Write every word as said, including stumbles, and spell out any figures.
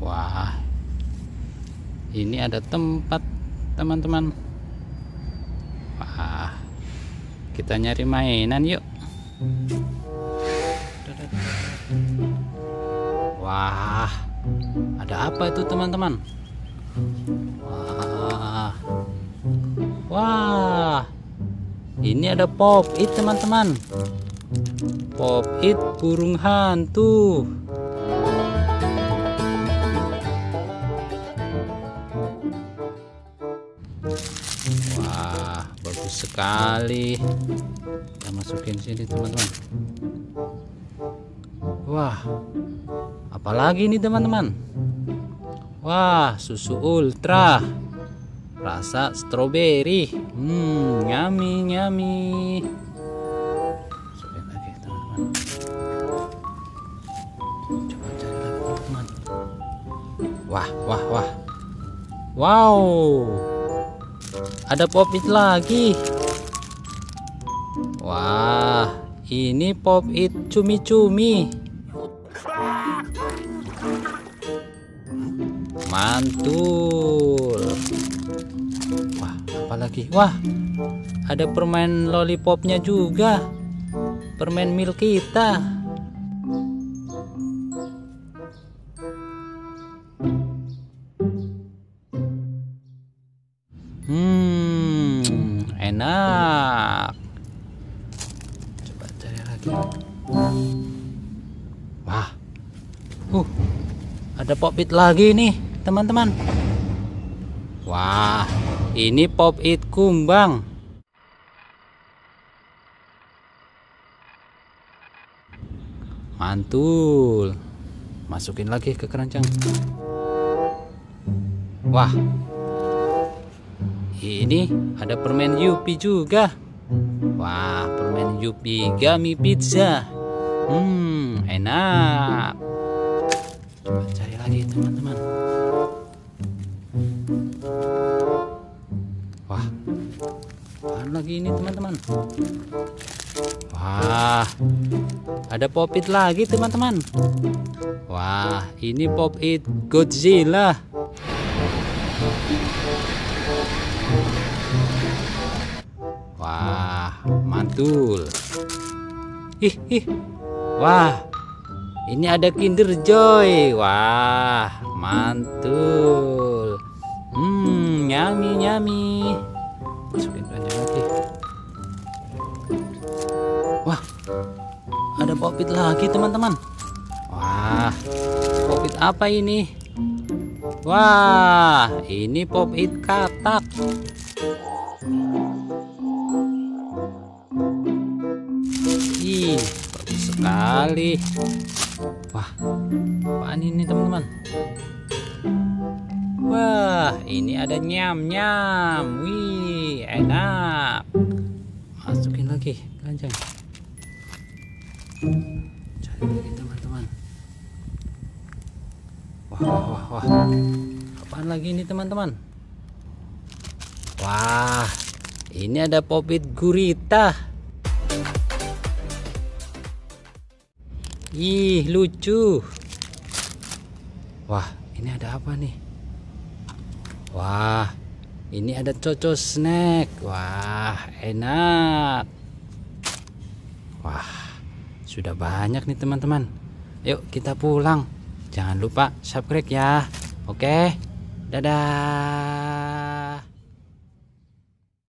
Wah, ini ada tempat teman-teman. Wah, kita nyari mainan yuk. Wah, ada apa itu teman-teman? Wah, wah, ini ada pop it teman-teman. Pop it burung hantu. Wah, bagus sekali. Kita masukin sini teman-teman. Wah, apalagi ini teman-teman? Wah, susu ultra rasa stroberi. Hmm, yummy yummy. Masukin lagi teman-teman. Coba cari lagi teman-teman. Wah, wah, wah. Wow, ada pop it lagi. Wah, ini pop it cumi-cumi. Mantul. Wah, apalagi? Wah, ada permen lollipopnya juga. Permen milk kita. Hmm, enak. Coba cari lagi. Wah, uh, ada pop it lagi nih teman-teman. Wah, ini pop it kumbang. Mantul. Masukin lagi ke keranjang. Wah, ini ada permen Yupi juga. Wah, permen Yupi gummy pizza. Hmm, enak. Coba cari lagi teman-teman. Wah, apaan lagi ini teman-teman? Wah, ada pop it lagi teman-teman. Wah, ini pop it Godzilla. Wah, mantul. Ih, ih. Wah, ini ada Kinder Joy. Wah, mantul. Hmm, yummy yummy. Masukin aja lagi. Wah, ada pop it lagi teman-teman. Wah, pop it apa ini? Wah, ini pop it katak. Ih, bagus sekali. Wah, apaan ini teman-teman? Wah, ini ada nyam-nyam. Wih, enak. Masukin lagi keranjang. Cari lagi teman-teman. Wah, wah, wah, wah. Apaan lagi ini teman-teman? Wah, ini ada pop it gurita. Ih, lucu. Wah, ini ada apa nih? Wah, ini ada Coco snack. Wah, enak. Wah, sudah banyak nih teman-teman. Yuk kita pulang. Jangan lupa subscribe ya. Oke, dadah.